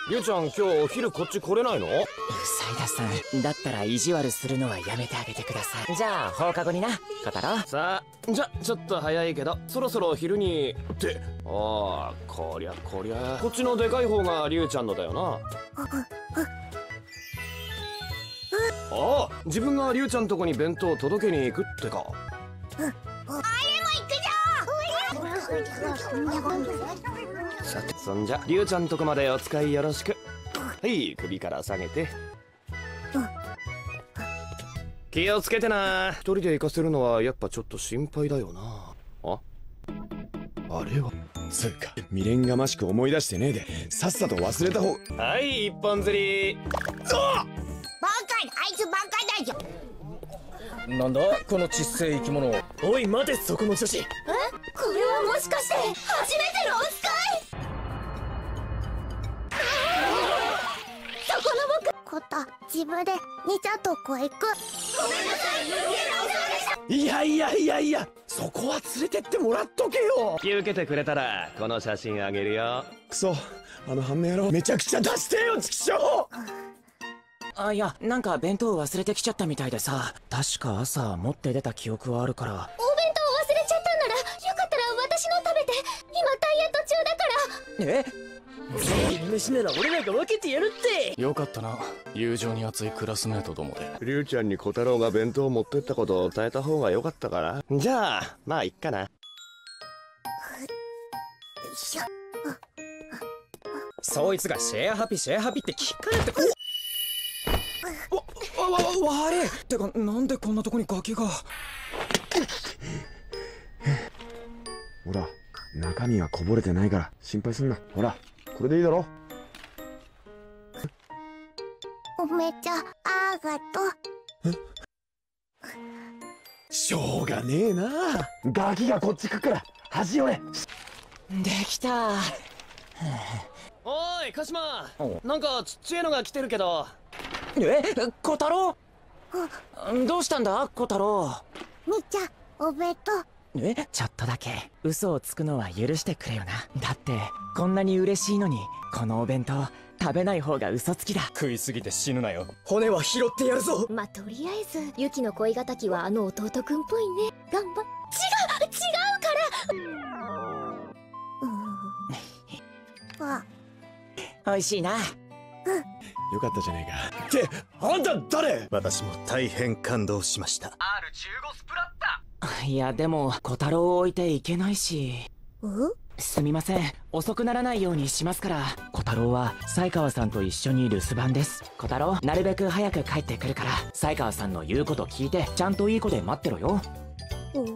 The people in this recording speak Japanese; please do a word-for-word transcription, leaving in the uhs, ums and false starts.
りゅうちゃん今日お昼こっち来れないの？ 斉田さん、だったら意地悪するのはやめてあげてください。じゃあ放課後にな、小太郎。 さあ、じゃちょっと早いけどそろそろ昼にって。ああ、こりゃこりゃこっちのでかい方がりゅうちゃんのだよな。ああ、自分がりゅうちゃんとこに弁当届けに行くってか。 あれも行くぞ。 さて、そんじゃりゅうちゃんとこまでお使いよろしく。はい、首から下げて。気をつけてな。一人で行かせるのはやっぱちょっと心配だよな。ああれはつうか未練がましく思い出してねえでさっさと忘れた方。 はい、一本釣り。 バカ、あいつバカだよ。 なんだこのちっせえ生き物。おい待て、そこの女子。え、 これはもしかして初めてのお使い？そこの僕コタ、自分で兄ちゃんとこへ行く。ごめんなさい、余計なお世話でした。 いやいやいやいや、そこは連れてってもらっとけよ。 引き受けてくれたらこの写真あげるよ。 くそ、あの半目野郎めちゃくちゃ出してよ、チキショー。 あ、いや、なんか弁当忘れてきちゃったみたいでさ。確か朝持って出た記憶はあるから。 お弁当忘れちゃったんならよかったら私の食べて。今ダイエット中だから。 え？ 飯なら俺らが分けてやるって。 よかったな、友情に熱いクラスメートどもで。 りゅうちゃんに小太郎が弁当持ってったことを伝えた方が良かったから。じゃあまあいっかな。 そいつがシェアハピシェアハピって聞かれて。 わ、わ、わ、悪い。てか、なんでこんなとこにガキが。 ほら、中身はこぼれてないから心配すんな。ほら、これでいいだろ。 おめちゃあがと。 しょうがねえな。ガキがこっち来っから端寄れ。 できた。 おい鹿島、なんかちっちゃいのが来てるけど。 え、小太郎。どうしたんだ小太郎。 兄ちゃん、お弁当。 え、ちょっとだけ嘘をつくのは許してくれよな。だってこんなに嬉しいのにこのお弁当食べない方が嘘つきだ。 食いすぎて死ぬなよ。骨は拾ってやるぞ。 まあ、とりあえずユキの恋敵はあの弟くんっぽいね。頑張っ。違う違うから。うん。あ、 美味しいな。 よかったじゃねえか。ってあんた誰？ 私も大変感動しました。 アールじゅうご スプラッタ。 いやでも小太郎を置いていけないし。 う？ すみません、遅くならないようにしますから。小太郎は才川さんと一緒に留守番です。小太郎、なるべく早く帰ってくるから才川さんの言うこと聞いてちゃんといい子で待ってろよ。